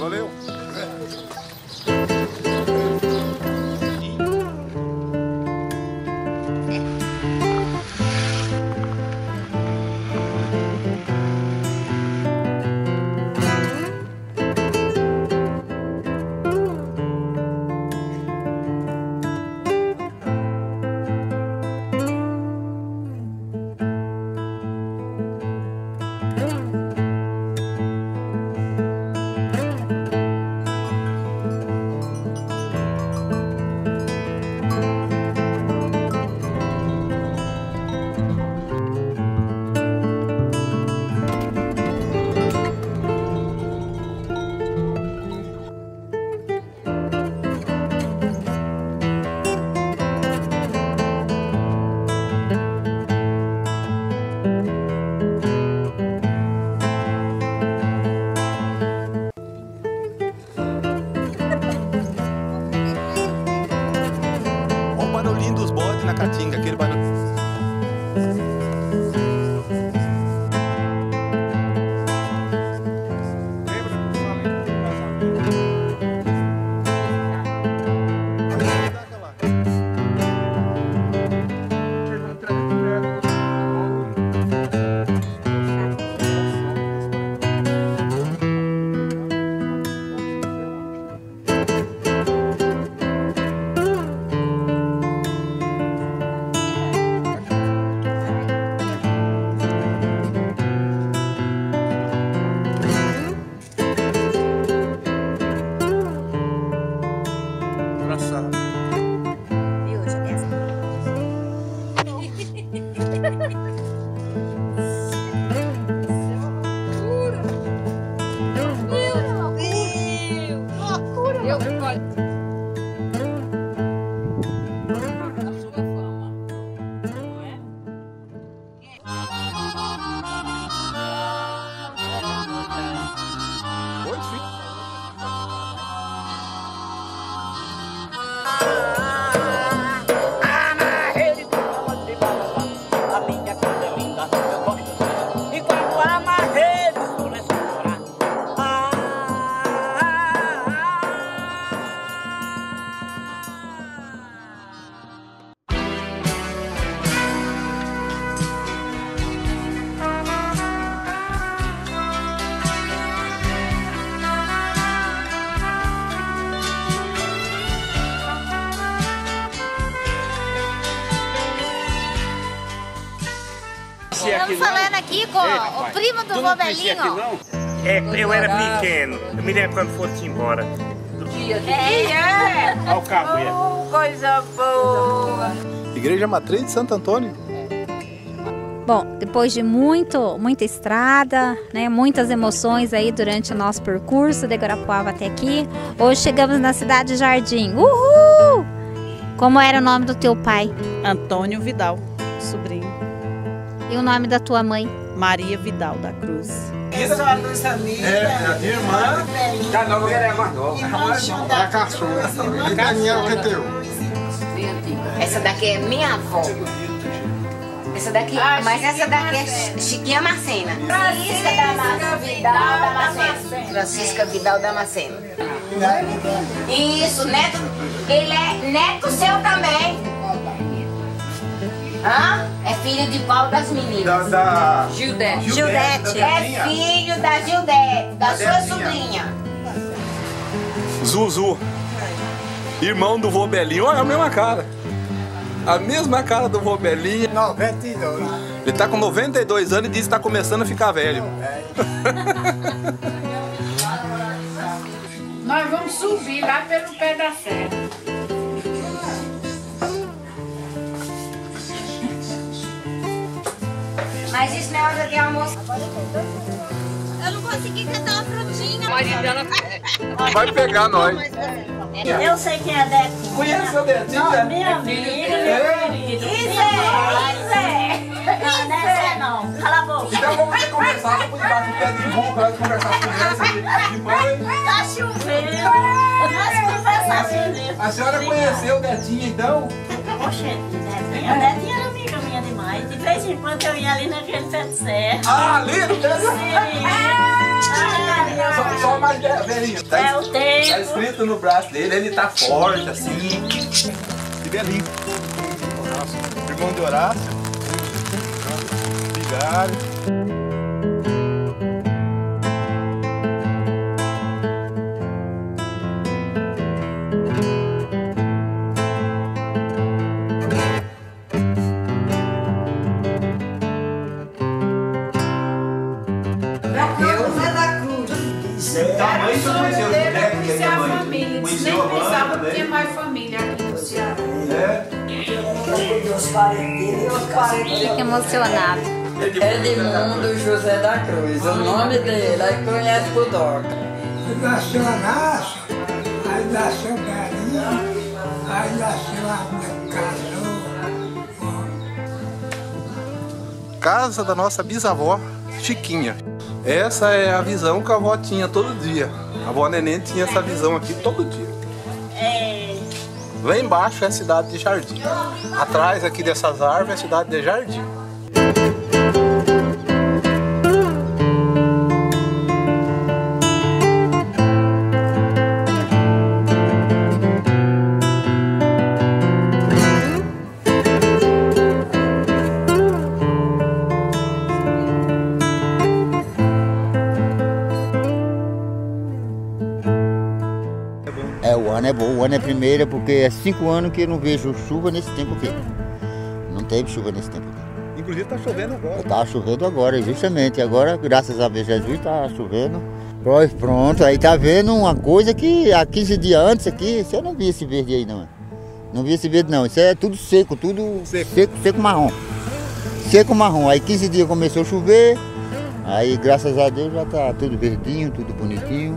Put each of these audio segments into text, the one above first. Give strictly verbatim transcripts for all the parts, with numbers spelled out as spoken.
valeu. Na caatinga, aquele barulho. Estamos falando aqui com Ei, o primo do Vobelinho. É, eu era pequeno, eu me lembro quando fosse embora. Dia, é. Olha o carro, é. Oh, coisa boa. Igreja Matriz de Santo Antônio. Bom, depois de muito, muita estrada, né, muitas emoções aí durante o nosso percurso de Guarapuava até aqui, hoje chegamos na cidade de Jardim. Uhul! Como era o nome do teu pai? Antônio Vidal, sobrinho. E o nome da tua mãe? Maria Vidal da Cruz. Isso é a nossa amiga. É, a minha irmã. Da nova que é mais nova. Da caçula. E Daniel, que é teu? Essa daqui é minha avó. Essa daqui, ah, mas essa daqui é Chiquinha Macena. Francisca da Vidal Damasceno. Francisca Vidal Damasceno. Isso, neto. Ele é neto seu também. Hã? É filho de qual das meninas? Da, da... Gildete. Gildete. É filho da Gildete, da sua sobrinha. Zuzu. Irmão do Vobelinho. Olha a mesma cara. A mesma cara do Vobelinho. noventa e dois. Ele tá com noventa e dois anos e diz que tá começando a ficar velho. Nós vamos subir lá pelo pé da serra. Mas isso não é hora de almoço. Eu não consegui cantar uma frutinha. Vai pegar nós. Eu sei quem é Detinho. Conhece o Detinho? Não, minha amiga, meu querido. Isso é, isso é. Não, não é não. Cala a boca. Então vamos conversar, vamos debaixo do pé de burro, vamos conversar com criança de mãe. Tá chovendo. Nós conversar chovendo. A senhora conheceu o Detinho, então? Oxe, Detinho. A Detinho era amiga minha demais. De vez em quando eu ia ali naquele pé de serra. Ah, ali no pé de serra? Sim. só mais velhinho. Tá, É o tempo. Tá escrito no braço dele, ele tá forte, assim. Que beleza. Irmão de Horácio. Vigário. Era o sonho dele é conhecer a família. Eles nem pensavam que tinha mais família aqui no Ceará. Fica emocionado. Edmundo José da Cruz, o nome dele, aí conhece por Doca. Nasceu a Nácio, aí nasceu Galinha, aí nasceu a casou. Casa da nossa bisavó, Chiquinha. Essa é a visão que a avó tinha todo dia. A avó Neném tinha essa visão aqui todo dia. É. Lá embaixo é a cidade de Jardim. Atrás aqui dessas árvores é a cidade de Jardim. É, o ano é bom, o ano é primeira porque é cinco anos que eu não vejo chuva nesse tempo aqui. Não teve chuva nesse tempo aqui. Inclusive tá chovendo agora. Tá chovendo agora, justamente. Agora, graças a Deus Jesus, tá chovendo. Pois pronto, aí tá vendo uma coisa que há quinze dias antes aqui, você não via esse verde aí não. Não via esse verde não, isso é tudo seco, tudo seco, seco, seco marrom. Seco marrom, aí quinze dias começou a chover, aí graças a Deus já tá tudo verdinho, tudo bonitinho.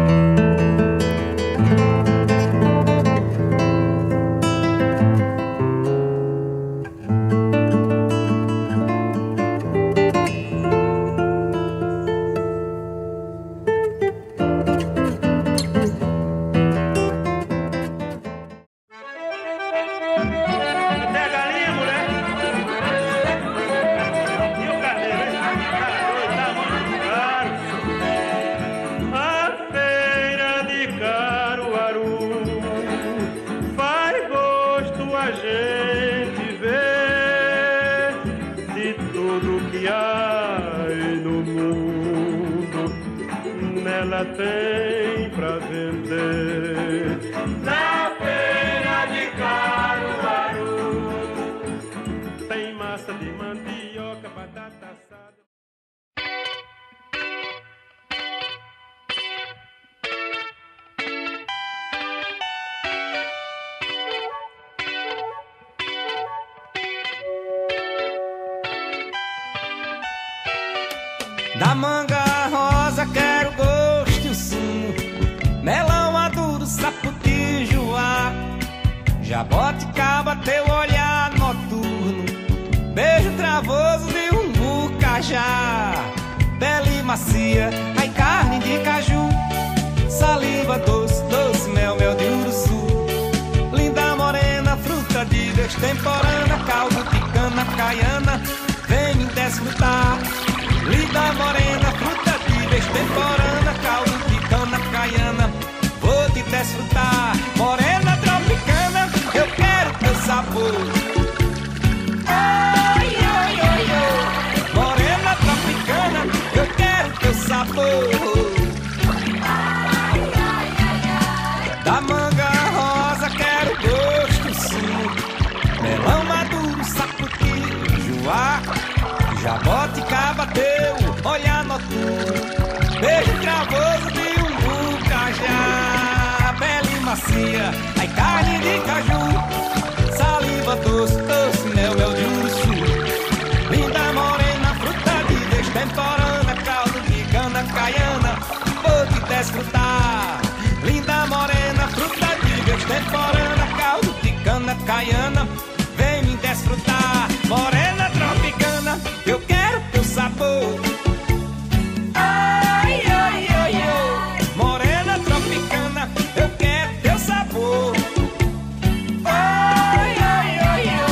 Ela tem pra vender na feira de Caruaru. Tem massa de mandioca, batata assada. Da manga rosa quero gosto e o sumo, melão maduro, saputi, joá, jaboticaba, teu olhar noturno, beijo travoso de umbu, cajá, pele macia, ai carne de caju, saliva doce, doce, mel, mel de uruçu, linda morena, fruta de destemporana, caldo de cana caiana, vem me desfrutar. Linda morena, fruta de destemporana, caldo de cana caiana, vou te desfrutar. Morena tropicana, eu quero teu sabor. Oi, oi, oi, oi. Morena tropicana, eu quero teu sabor. Da manga rosa quero gosto sim, melão maduro, saputi, joá, jaboticaba, teu olhar noturno, beijo travoso de umbu, cajá, pele macia, ai carne de caju, saliva doce, doce, mel, mel de uruçu, linda morena, fruta de destemporana, caldo de cana caiana, vou te desfrutar. Linda morena, fruta de destemporana, caldo de cana caiana, vem me desfrutar. Morena tropicana, eu quero teu sabor. Ai, ai, ai, ai. Morena tropicana, eu quero teu sabor. Ai, ai, ai, ai.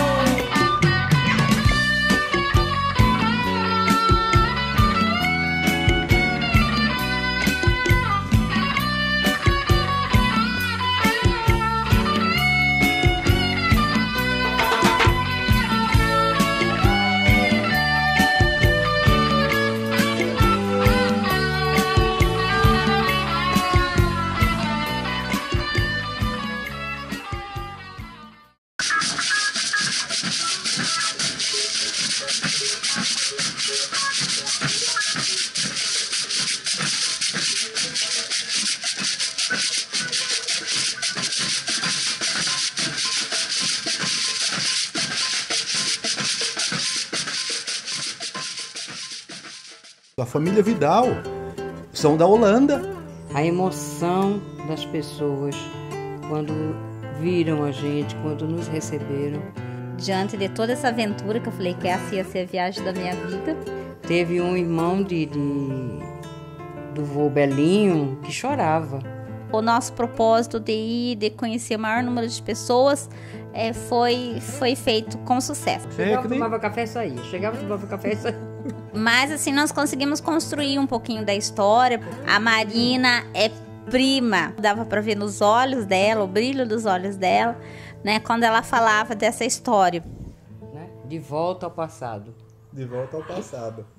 A família Vidal são da Holanda. A emoção das pessoas quando viram a gente, quando nos receberam. Diante de toda essa aventura que eu falei que essa ia ser a viagem da minha vida. Teve um irmão de, de, do vô Belinho que chorava. O nosso propósito de ir, de conhecer o maior número de pessoas, é, foi, foi feito com sucesso. Chegava, tomava café e saía. Chegava, tomava café e saía. Mas assim, nós conseguimos construir um pouquinho da história. A Marina é prima. Dava para ver nos olhos dela, o brilho dos olhos dela, né, quando ela falava dessa história. De volta ao passado. De volta ao passado.